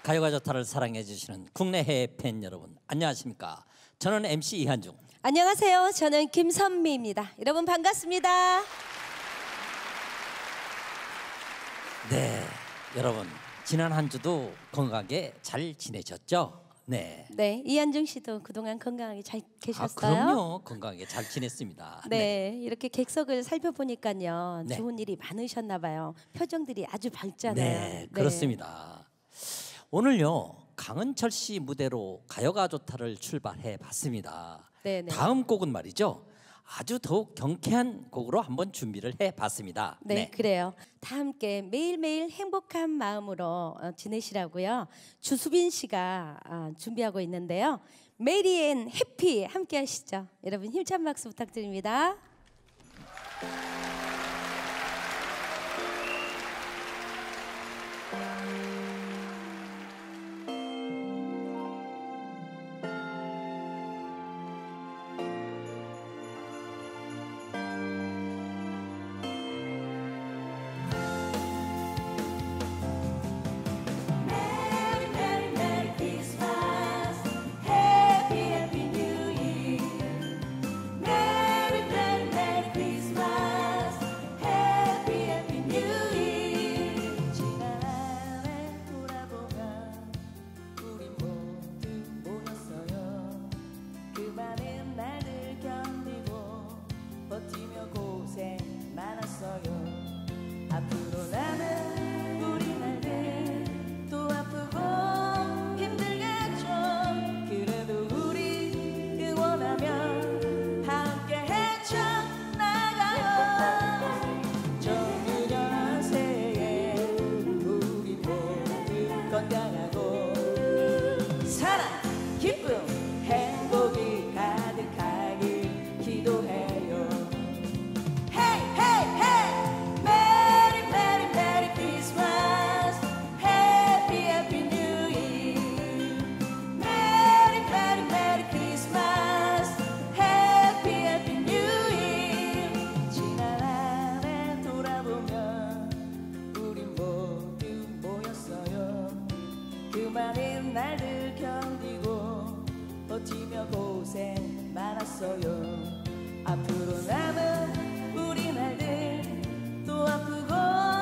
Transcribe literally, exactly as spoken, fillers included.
가요가 좋다를 사랑해 주시는 국내외 팬 여러분 안녕하십니까? 저는 엠씨 이한중. 안녕하세요. 저는 김선미입니다. 여러분 반갑습니다. 네, 여러분 지난 한 주도 건강하게 잘 지내셨죠? 네. 네, 이한중 씨도 그동안 건강하게 잘 계셨어요? 아, 그럼요. 건강하게 잘 지냈습니다. 네, 네. 이렇게 객석을 살펴보니까요. 네. 좋은 일이 많으셨나 봐요. 표정들이 아주 밝잖아요. 네, 그렇습니다. 오늘요 강은철 씨 무대로 가요가 좋다를 출발해 봤습니다. 네, 네. 다음 곡은 말이죠. 아주 더욱 경쾌한 곡으로 한번 준비를 해봤습니다. 네, 네, 그래요. 다 함께 매일매일 행복한 마음으로 어, 지내시라고요. 주수빈 씨가 어, 준비하고 있는데요. 메리 앤 해피 함께 하시죠. 여러분 힘찬 박수 부탁드립니다. 앞으로 남은 우리 날들 또 아프고 힘들겠죠. 그래도 우리 응원하며 함께 헤쳐나가요. 정유년 새해 우리 모두 건강하고 사랑, 기쁨, 행복이 가득하길 기도해요. 많은 날들 견디고 버티며 고생 많았어요. 앞으로 남은 우리 날들 또 아프고